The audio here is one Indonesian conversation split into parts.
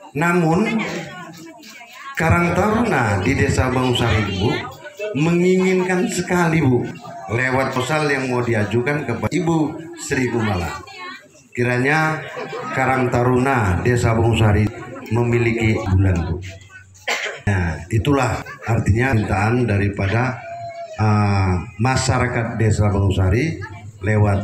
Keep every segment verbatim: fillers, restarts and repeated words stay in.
Namun Karang Taruna di Desa Bangusari Bu menginginkan sekali Bu, lewat pesan yang mau diajukan kepada Ibu Sri Kumala, kiranya Karang Taruna Desa Bangusari memiliki bulan Bu. Nah, itulah artinya mintaan daripada uh, masyarakat Desa Bangusari lewat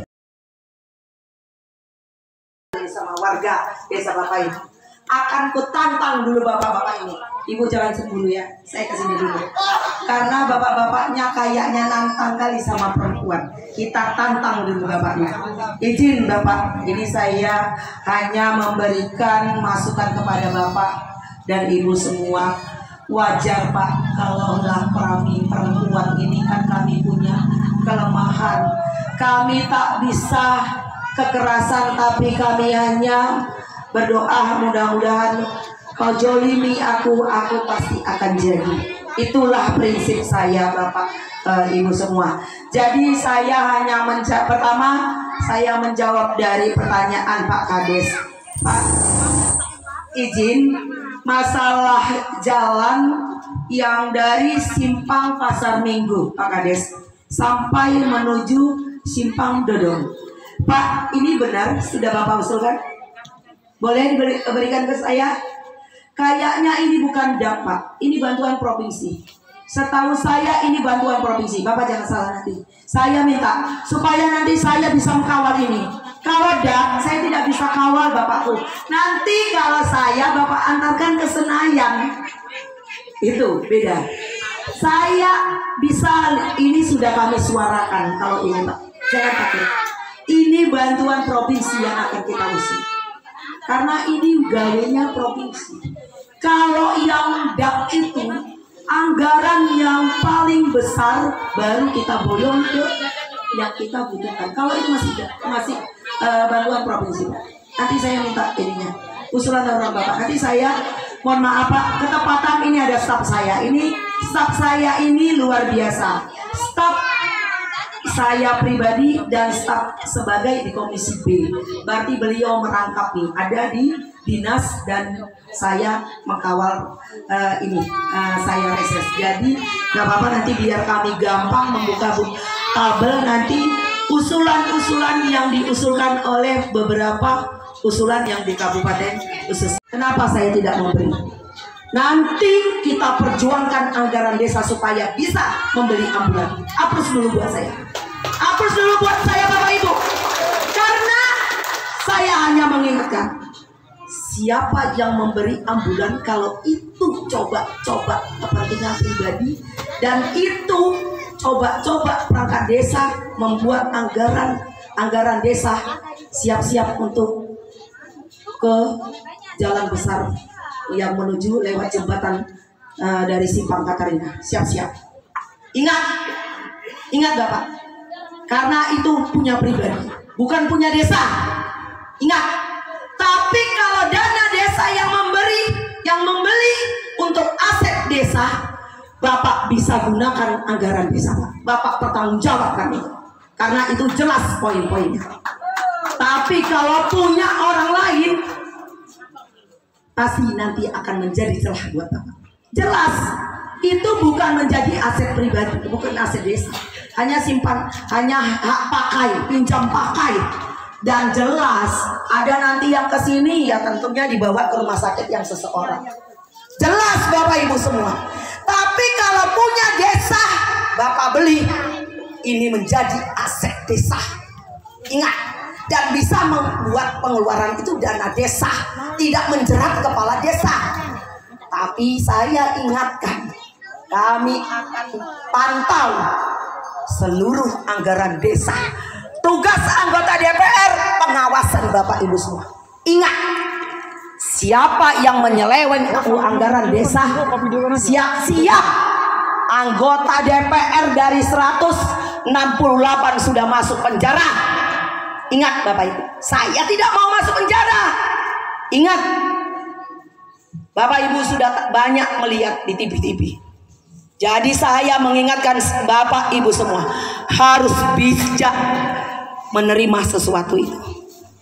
sama warga desa Bapak ini. Akan kutantang dulu bapak-bapak ini. Ibu jangan cemburu ya, saya kesini dulu. Karena bapak-bapaknya kayaknya nantang kali sama perempuan. Kita tantang dulu bapaknya. Izin bapak, ini saya hanya memberikan masukan kepada bapak dan ibu semua. Wajar pak, kalaulah kami perempuan ini kan kami punya kelemahan. Kami tak bisa kekerasan, tapi kami hanya berdoa mudah-mudahan kau jolimi aku, aku pasti akan jadi. Itulah prinsip saya Bapak e, Ibu semua. Jadi saya hanya menjawab, pertama saya menjawab dari pertanyaan Pak Kades. Pak, izin masalah jalan yang dari Simpang Pasar Minggu Pak Kades sampai menuju Simpang Dodong. Pak, ini benar sudah Bapak usulkan? Boleh diberikan ke saya? Kayaknya ini bukan dapat, ini bantuan provinsi. Setahu saya ini bantuan provinsi. Bapak jangan salah nanti. Saya minta supaya nanti saya bisa mengawal ini. Kalau tidak, saya tidak bisa kawal Bapakku. Nanti kalau saya Bapak antarkan ke Senayan, itu beda. Saya bisa, ini sudah kami suarakan kalau ini Pak. Jangan takut. Ini bantuan provinsi yang akan kita usung. Karena ini gawenya provinsi. Kalau yang dak itu anggaran yang paling besar baru kita boyong ke yang kita butuhkan. Kalau itu masih masih uh, bantuan provinsi. Nanti saya minta ininya usulan orang Bapak. Nanti saya mohon maaf Pak, ketepatan ini ada staf saya. Ini staf saya ini luar biasa. Staf saya pribadi dan staf sebagai di Komisi B. Berarti beliau merangkapi, ada di dinas dan saya mengkawal uh, ini. Uh, saya reses. Jadi gak apa-apa, nanti biar kami gampang membuka tabel nanti usulan-usulan yang diusulkan oleh beberapa usulan yang di kabupaten khusus. Kenapa saya tidak memberi? Nanti kita perjuangkan anggaran desa supaya bisa membeli ambulan. Aplaus dulu buat saya. Aplaus dulu buat saya Bapak Ibu. Karena saya hanya mengingatkan, siapa yang memberi ambulan kalau itu coba-coba kepentingan pribadi dan itu coba-coba perangkat desa membuat anggaran anggaran desa siap-siap untuk ke jalan besar yang menuju lewat jembatan uh, dari Simpang Katarina. Siap-siap. Ingat, ingat Bapak, karena itu punya pribadi, bukan punya desa. Ingat. Tapi kalau dana desa yang memberi, yang membeli untuk aset desa, Bapak bisa gunakan anggaran desa. Bapak bertanggung jawabkan itu, karena itu jelas poin-poinnya. Tapi kalau punya orang lain, pasti nanti akan menjadi celah buat Bapak. Jelas, itu bukan menjadi aset pribadi, bukan aset desa. Hanya simpan, hanya hak pakai, pinjam pakai. Dan jelas, ada nanti yang kesini ya tentunya dibawa ke rumah sakit yang seseorang. Jelas Bapak Ibu semua. Tapi kalau punya desa, Bapak beli, ini menjadi aset desa. Ingat, dan bisa membuat pengeluaran itu dana desa, tidak menjerat kepala desa. Tapi saya ingatkan, kami akan pantau seluruh anggaran desa. Tugas anggota D P R pengawasan Bapak Ibu semua. Ingat, siapa yang menyeleweng anggaran desa, siap-siap anggota D P R dari seratus enam puluh delapan sudah masuk penjara. Ingat Bapak Ibu, saya tidak mau masuk penjara. Ingat, Bapak Ibu sudah banyak melihat di T V-T V. Jadi saya mengingatkan Bapak Ibu semua harus bijak menerima sesuatu itu.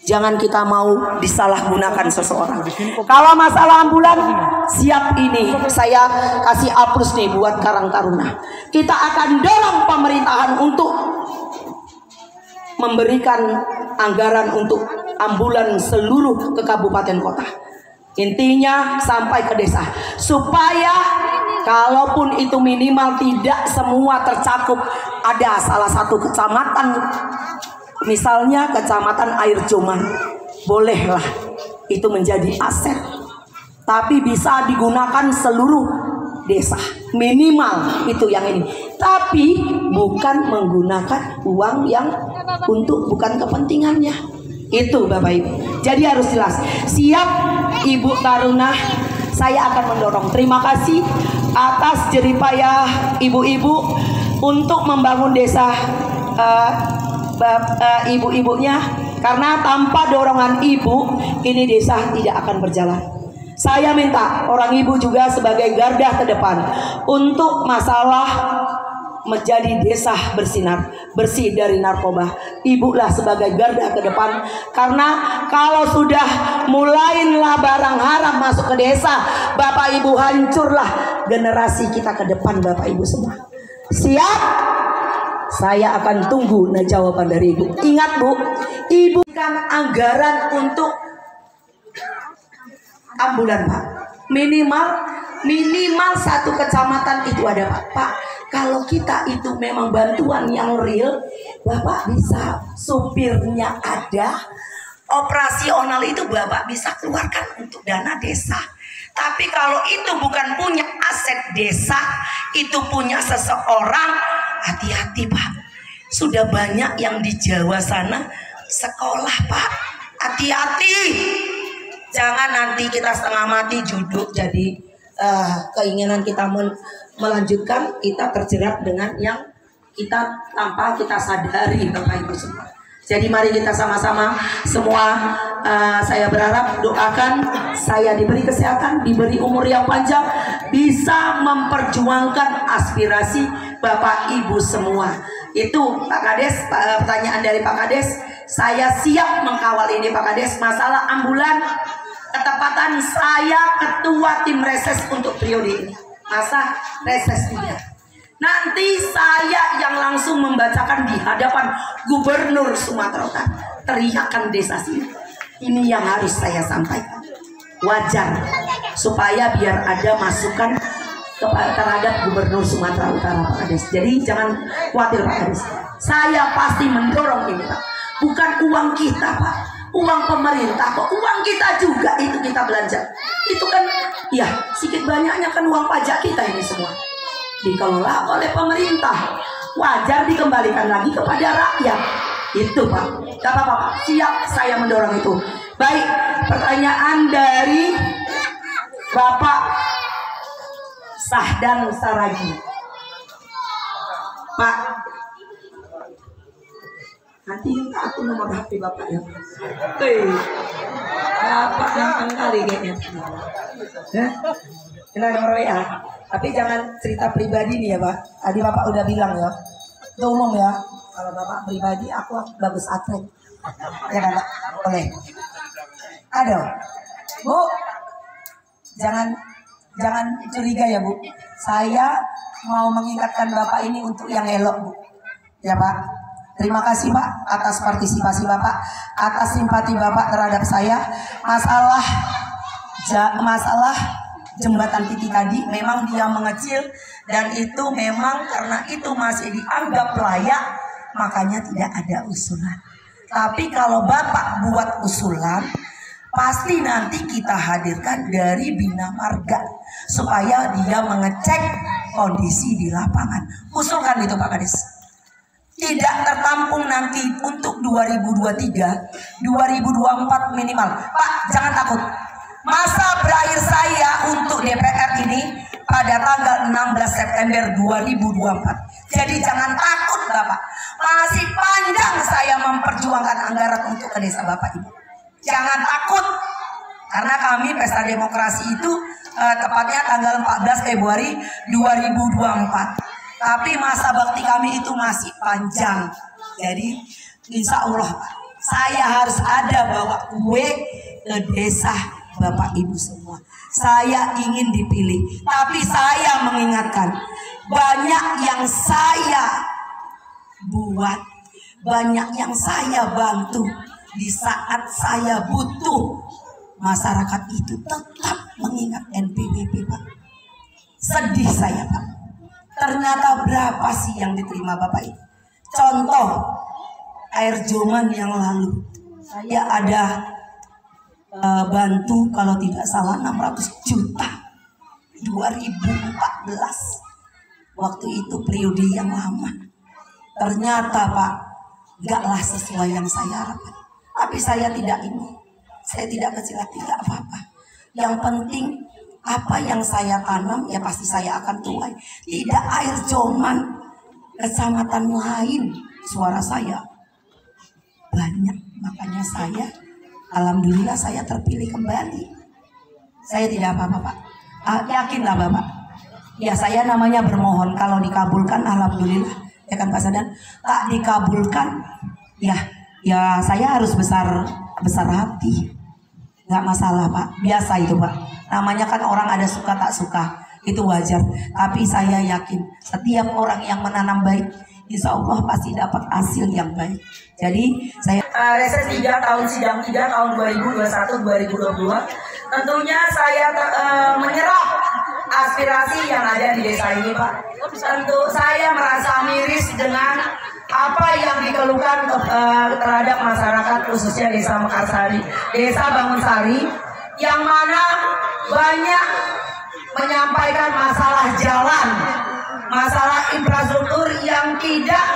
Jangan kita mau disalahgunakan seseorang. Kalau masalah ambulan, siap ini saya kasih A plus nih buat Karang Taruna. Kita akan dorong pemerintahan untuk memberikan anggaran untuk ambulan seluruh ke kabupaten kota. Intinya sampai ke desa, supaya kalaupun itu minimal tidak semua tercakup. Ada salah satu kecamatan, misalnya kecamatan Air Joman, bolehlah itu menjadi aset, tapi bisa digunakan seluruh desa, minimal itu yang ini. Tapi bukan menggunakan uang yang untuk bukan kepentingannya. Itu Bapak Ibu. Jadi harus jelas. Siap Ibu Taruna, saya akan mendorong. Terima kasih atas jeripayah ibu-ibu untuk membangun desa uh, uh, ibu-ibunya. Karena tanpa dorongan ibu, ini desa tidak akan berjalan. Saya minta orang ibu juga sebagai garda terdepan untuk masalah menjadi desa bersinar, bersih dari narkoba. Ibulah sebagai garda ke depan, karena kalau sudah mulailah barang haram masuk ke desa, Bapak Ibu, hancurlah generasi kita ke depan. Bapak Ibu semua siap? Saya akan tunggu nah jawaban dari Ibu. Ingat Bu, Ibu kan anggaran untuk ambulan Pak, minimal minimal satu kecamatan itu ada Pak. Pak, kalau kita itu memang bantuan yang real, Bapak bisa supirnya ada, operasional itu Bapak bisa keluarkan untuk dana desa. Tapi kalau itu bukan punya aset desa, itu punya seseorang, hati-hati Pak. Sudah banyak yang di Jawa sana sekolah Pak, hati-hati. Jangan nanti kita setengah mati juduk jadi uh, keinginan kita men melanjutkan, kita terjerat dengan yang kita tanpa kita sadari Bapak Ibu semua. Jadi mari kita sama-sama semua, uh, saya berharap doakan saya diberi kesehatan, diberi umur yang panjang, bisa memperjuangkan aspirasi Bapak Ibu semua. Itu Pak Kades, pertanyaan dari Pak Kades, saya siap mengkawal ini Pak Kades. Masalah ambulan, ketepatan saya ketua tim reses untuk periode ini, masa reses tiga. Nanti saya yang langsung membacakan di hadapan Gubernur Sumatera Utara, teriakan desa sini. Ini yang harus saya sampaikan, wajar, supaya biar ada masukan terhadap Gubernur Sumatera Utara Pak Kades. Jadi jangan khawatir Pak Kades, saya pasti mendorong ini Pak. Bukan uang kita Pak, uang pemerintah kok, uang kita juga itu kita belanja. Itu kan ya sedikit banyaknya kan uang pajak kita ini semua dikelola oleh pemerintah, wajar dikembalikan lagi kepada rakyat. Itu Pak, gak apa-apa Pak, siap saya mendorong itu. Baik, pertanyaan dari Bapak Sahdan Saragi. Pak, nanti minta aku nomor H P Bapak ya. Hei, Bapak ganteng kali kayaknya. Hah? Ini nomor W A. Tapi jangan cerita pribadi nih ya Pak. Tadi Bapak udah bilang ya, itu umum ya. Kalau Bapak pribadi, aku bagus atlet. Ya kan Pak? Boleh. Aduh, Bu, jangan jangan curiga ya Bu. Saya mau mengingatkan Bapak ini untuk yang elok Bu. Ya Pak. Terima kasih Pak atas partisipasi Bapak, atas simpati Bapak terhadap saya. Masalah ja, masalah jembatan Titi tadi memang dia mengecil, dan itu memang karena itu masih dianggap layak, makanya tidak ada usulan. Tapi kalau Bapak buat usulan, pasti nanti kita hadirkan dari Bina Marga supaya dia mengecek kondisi di lapangan. Usulkan itu Pak Kades. Tidak tertampung nanti untuk dua ribu dua puluh tiga, dua ribu dua puluh empat minimal. Pak, jangan takut. Masa berakhir saya untuk D P R ini pada tanggal enam belas September dua ribu dua puluh empat. Jadi jangan takut Bapak. Masih panjang saya memperjuangkan anggaran untuk ke desa Bapak Ibu. Jangan takut. Karena kami Pesta Demokrasi itu eh, tepatnya tanggal empat belas Februari dua ribu dua puluh empat. Tapi masa bakti kami itu masih panjang. Jadi insya Allah Saya harus ada bawa kue ke desa Bapak Ibu semua. Saya ingin dipilih, tapi saya mengingatkan banyak yang saya buat, banyak yang saya bantu di saat saya butuh. Masyarakat itu tetap mengingat N P W P, Pak. Sedih saya, Pak. Ternyata berapa sih yang diterima Bapak itu? Contoh, air Joman yang lalu saya ada uh, bantu kalau tidak salah enam ratus juta dua ribu empat belas, waktu itu periode yang lama. Ternyata Pak, gaklah sesuai yang saya harapkan. Tapi saya tidak ini, saya tidak kecil hati, tidak apa-apa. Yang penting apa yang saya tanam ya pasti saya akan tuai. Tidak air Joman, kecamatan lain suara saya banyak, makanya saya alhamdulillah saya terpilih kembali. Saya tidak apa-apa, Pak. Ah, yakinlah Bapak. Ya saya namanya bermohon, kalau dikabulkan alhamdulillah, ya kan Pak Sadan. Tak dikabulkan, ya ya saya harus besar besar hati, nggak masalah Pak. Biasa itu Pak. Namanya kan orang ada suka tak suka, itu wajar. Tapi saya yakin setiap orang yang menanam baik, insya Allah pasti dapat hasil yang baik. Jadi saya uh, reses tiga tahun sidang tiga tahun dua ribu dua puluh satu dua ribu dua puluh dua, tentunya saya uh, menyerap aspirasi yang ada di desa ini Pak. Tentu saya merasa miris dengan apa yang dikeluhkan ke, uh, terhadap masyarakat khususnya desa Mekarsari, desa Bangunsari, yang mana banyak menyampaikan masalah jalan, masalah infrastruktur yang tidak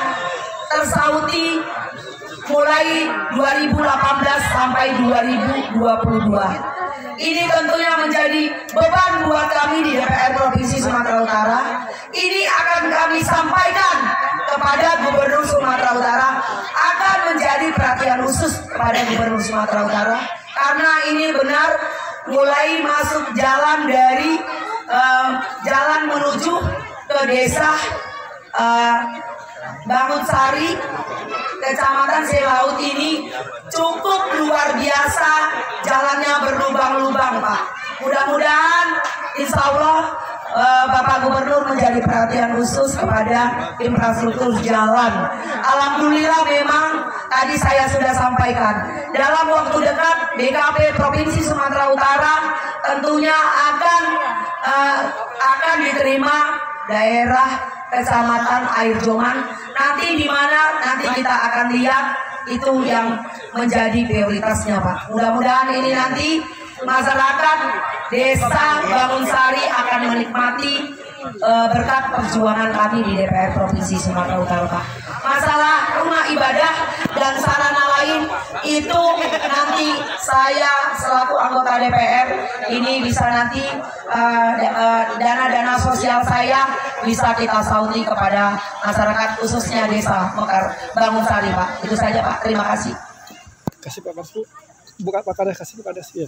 tersauti mulai dua ribu delapan belas sampai dua ribu dua puluh dua. Ini tentunya menjadi beban buat kami di D P R Provinsi Sumatera Utara. Ini akan kami sampaikan kepada Gubernur Sumatera Utara, akan menjadi perhatian khusus kepada Gubernur Sumatera Utara, karena ini benar mulai masuk jalan dari uh, jalan menuju ke desa uh, Bangunsari, Kecamatan Selaut ini cukup luar biasa, jalannya berlubang-lubang Pak. Mudah-mudahan insya Allah uh, Bapak Gubernur menjadi perhatian khusus kepada infrastruktur jalan. Alhamdulillah memang tadi saya sudah sampaikan, dalam waktu dekat D K P Provinsi Sumatera Utara tentunya akan uh, akan diterima daerah Kecamatan Air Joman. Nanti di mana nanti kita akan lihat itu yang menjadi prioritasnya Pak. Mudah-mudahan ini nanti masyarakat desa Bangunsari akan menikmati uh, berkat perjuangan kami di D P R Provinsi Sumatera Utara Pak. Masalah rumah ibadah dan sarana lain itu nanti saya selaku anggota D P R ini bisa nanti dana-dana uh, uh, sosial saya bisa kita sauti kepada masyarakat khususnya desa Mekar Bangunsari Pak. Itu saja Pak. Terima kasih. Kasih Pak Kades, buka Pak Kades, kasih Pak Kades ya.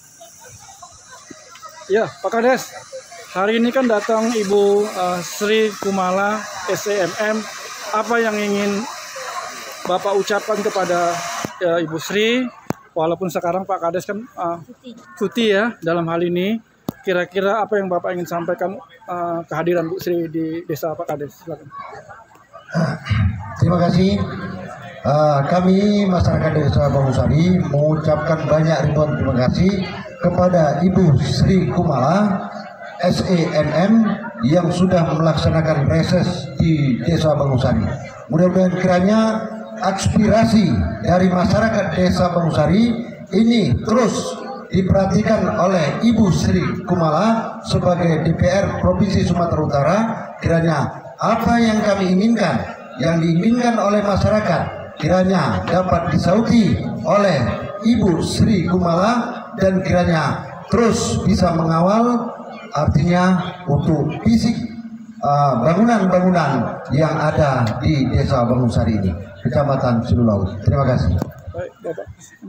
Ya Pak Kades, hari ini kan datang Ibu uh, Sri Kumala S E M M. Apa yang ingin Bapak ucapkan kepada uh, Ibu Sri, walaupun sekarang Pak Kades kan uh, cuti ya dalam hal ini, kira-kira apa yang Bapak ingin sampaikan uh, kehadiran Bu Sri di desa Pak Kades? Silakan. Terima kasih. Uh, kami masyarakat desa Bangunsari mengucapkan banyak ribuan terima kasih kepada Ibu Sri Kumala S E M M yang sudah melaksanakan reses di desa Bangunsari. Mudah-mudahan kiranya aspirasi dari masyarakat desa Bangunsari ini terus diperhatikan oleh Ibu Sri Kumala sebagai D P R Provinsi Sumatera Utara. Kiranya apa yang kami inginkan, yang diinginkan oleh masyarakat, kiranya dapat disauti oleh Ibu Sri Kumala dan kiranya terus bisa mengawal, artinya untuk fisik bangunan-bangunan uh, yang ada di desa Bangunsari ini, Kecamatan Silulaut. Terima kasih. Baik, Bapak.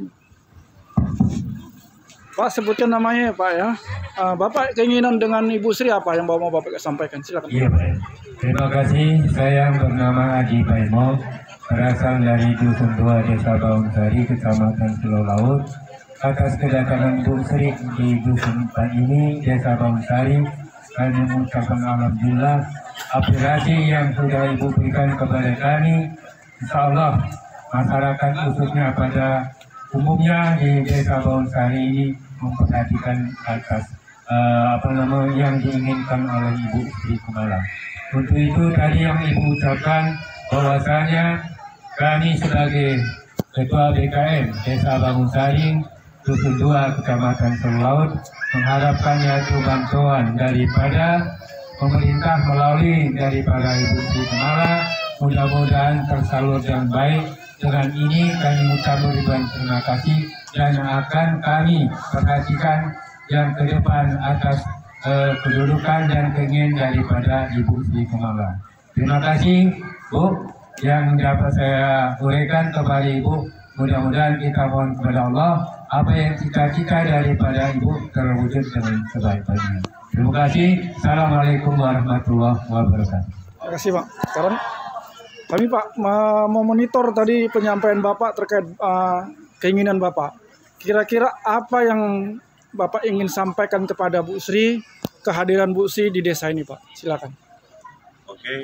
Pak, sebutkan namanya ya Pak ya. Uh, Bapak keinginan dengan Ibu Sri apa yang mau Bapak sampaikan? Silakan. Iya Pak. Terima kasih. Saya bernama Adi Paimo. berasal dari Dusun dua Desa Baungsari, Kecamatan Selo Laut. Atas kedatangan Bu Sri di Dusun empat ini, Desa Baungsari, kami mengucapkan alhamdulillah apresiasi yang sudah Ibu berikan kepada kami. Insya Allah masyarakat khususnya pada umumnya di Desa Baungsari ini memperhatikan atas uh, apa namanya yang diinginkan oleh Ibu Sri Kumala. Untuk itu tadi yang Ibu ucapkan bahwasanya kami sebagai Ketua B K M Desa Baungsari Dusun dua Kecamatan Selo Laut mengharapkan yaitu bantuan daripada pemerintah melalui daripada Ibu Sri Kumala, mudah-mudahan tersalur dengan baik. Dengan ini kami mengucapkan ribuan terima kasih dan akan kami perhatikan yang ke depan atas eh, kedudukan dan keinginan daripada Ibu Sri Kumala. Terima kasih Bu yang dapat saya uraikan kepada Ibu. Mudah-mudahan kita mohon kepada Allah apa yang cita-cita daripada Ibu terwujud dengan sebaik-baiknya. Terima kasih. Assalamualaikum warahmatullahi wabarakatuh. Terima kasih Pak. Sekarang kami Pak mau monitor tadi penyampaian Bapak terkait uh, keinginan Bapak. Kira-kira apa yang Bapak ingin sampaikan kepada Bu Sri, kehadiran Bu Sri di desa ini Pak? Silakan. Oke.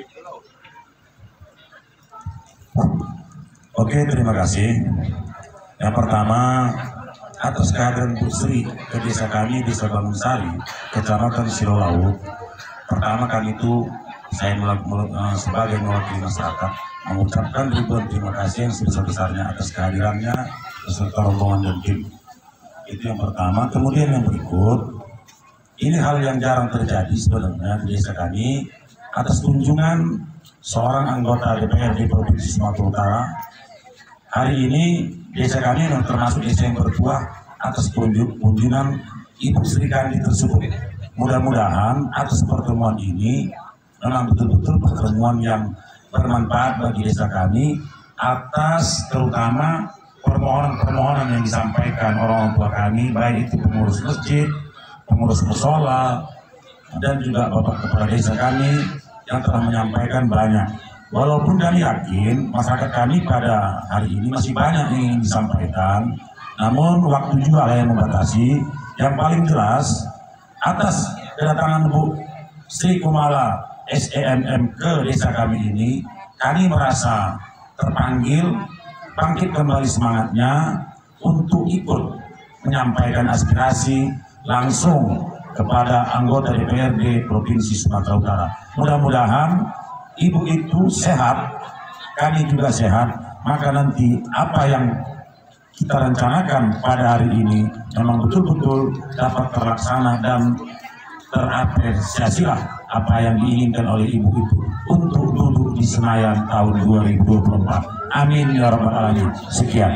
Oke, terima kasih. Yang pertama, atas kehadiran Bu Sri ke desa kami, Desa Baungsari, Kecamatan Selo Laut. Pertama kali itu saya uh, sebagai mewakili masyarakat mengucapkan ribuan terima kasih yang sebesar-besarnya atas kehadirannya beserta rombongan dan tim. Itu yang pertama. Kemudian yang berikut, ini hal yang jarang terjadi sebenarnya di desa kami atas kunjungan seorang anggota D P R di Provinsi Sumatera Utara. Hari ini desa kami memang termasuk desa yang bertuah atas kunjungan Ibu Sri Kandi tersebut. Mudah-mudahan atas pertemuan ini memang betul-betul pertemuan yang bermanfaat bagi desa kami atas terutama permohonan-permohonan yang disampaikan orang tua kami, baik itu pengurus masjid, pengurus musola, dan juga Bapak Kepala Desa kami yang telah menyampaikan banyak. Walaupun kami yakin masyarakat kami pada hari ini masih banyak yang ingin disampaikan, namun waktu juga yang membatasi. Yang paling jelas, atas kedatangan Bu Sri Kumala S E M M ke desa kami ini, kami merasa terpanggil, bangkit kembali semangatnya untuk ikut menyampaikan aspirasi langsung kepada anggota D P R D Provinsi Sumatera Utara. Mudah-mudahan Ibu itu sehat, kami juga sehat, maka nanti apa yang kita rencanakan pada hari ini memang betul-betul dapat terlaksana dan terapresiasilah apa yang diinginkan oleh Ibu itu untuk duduk di Senayan tahun dua ribu dua puluh empat. Amin ya rabbal alamin. Sekian.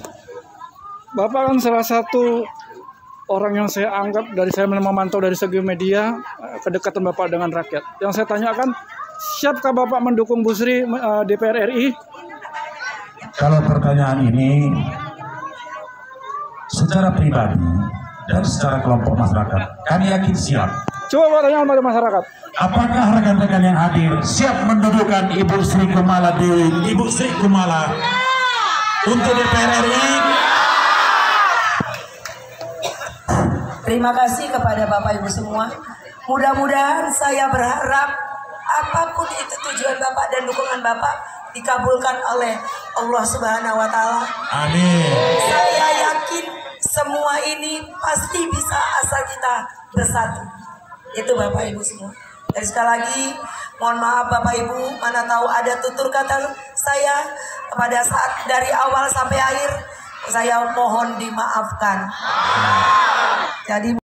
Bapak kan salah satu orang yang saya anggap dari saya memantau dari segi media kedekatan Bapak dengan rakyat. Yang saya tanyakan, siapkah Bapak mendukung Bu Sri uh, D P R R I? Kalau pertanyaan ini secara pribadi dan secara kelompok masyarakat, kami yakin siap. Coba Pak tanya kepada masyarakat. Apakah rekan-rekan yang hadir siap mendudukan Ibu Sri Kumala Dewi, Ibu Sri Kumala untuk D P R R I? Terima kasih kepada Bapak Ibu semua. Mudah-mudahan saya berharap apapun itu tujuan Bapak dan dukungan Bapak dikabulkan oleh Allah Subhanahu wa taala. Amin. Saya yakin semua ini pasti bisa asal kita bersatu. Itu Bapak Ibu semua. Dan sekali lagi mohon maaf Bapak Ibu, mana tahu ada tutur kata saya pada saat dari awal sampai akhir, saya mohon dimaafkan. Jadi